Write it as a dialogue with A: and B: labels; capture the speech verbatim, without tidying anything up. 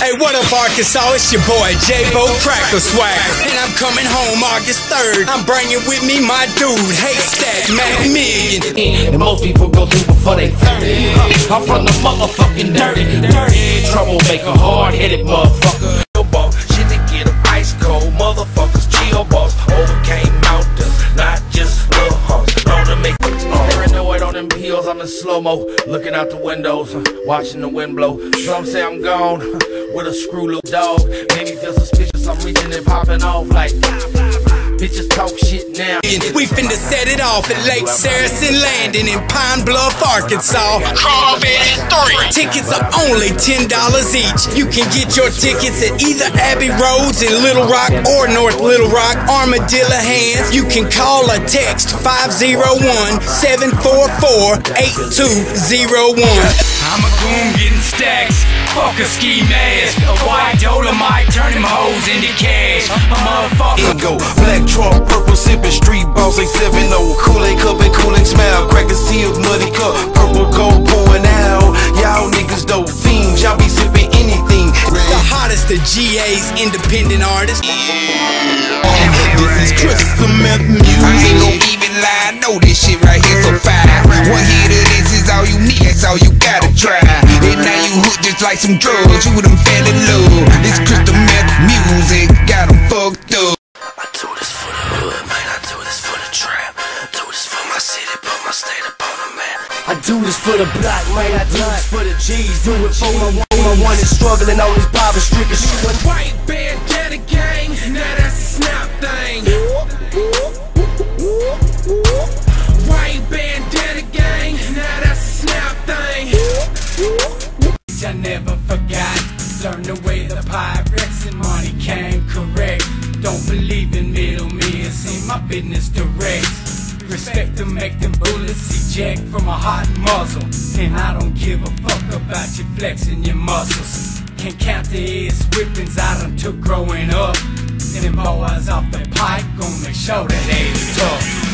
A: Hey, what up, Arkansas? It's your boy, J-Bo Cracker Swagger. And I'm coming home August third. I'm bringing with me my dude, Haystack Mac Million.
B: And most people go through before they thirty. I'm from the motherfucking dirty, dirty troublemaker, hard-headed motherfucker. Shit to get them ice cold, motherfuckers, chill boss. Overcame mountains, not just little humps. Known to make paranoid on them hills, I'm in slow-mo, looking out the windows, watching the wind blow. Some say I'm gone with a screw little dog. Made me feel suspicious, I'm reaching and popping off like bitches talk shit now.
A: We finna set it off at Lake Saracen Landing in Pine Bluff, Arkansas. Crawford three. Tickets are only ten dollars each. You can get your tickets at either Abbey Roads in Little Rock or North Little Rock, Armadillo Hands. You can call or text five oh one, seven four four, eight two oh one. I'm a goon getting stacks. Fuck a ski mask. A white Dolomite turn them hoes into cash. A motherfucker.
C: Ingo, black truck, purple sipping, street boss, eight seven oh. Kool-Aid cup and Kool-Aid smile. Crackers seals, muddy cup, purple gold pouring out. Y'all niggas dope fiends, y'all be sipping anything.
A: The hottest of G A's independent artists.
C: This is crystal meth music.
D: I ain't gon' even lie, I know this shit right here so fire. One hit of this is all you need, that's all you gotta try. And now you hooked just like some drugs, you done fell in love. This crystal meth music got them fucked up.
B: I do this for the hood, man, I do this for the trap. Do this for my city, put my state up on the map. I do this for the block, man, I do this for the G's. Do it for my one, my one is struggling on this Bobby Stricker shit.
E: White bandana gang, now that's a snap thing. White bandana gang, now that's a snap thing. I never forgot, learn the way the Pyrex and money came correct. Don't believe in middlemen, see my business direct. Respect to make them bullets eject from a hot muzzle. And I don't give a fuck about you flexing your muscles. Can't count the ass whippings I done took growing up. And them boys off the pipe gon' make sure that they tough.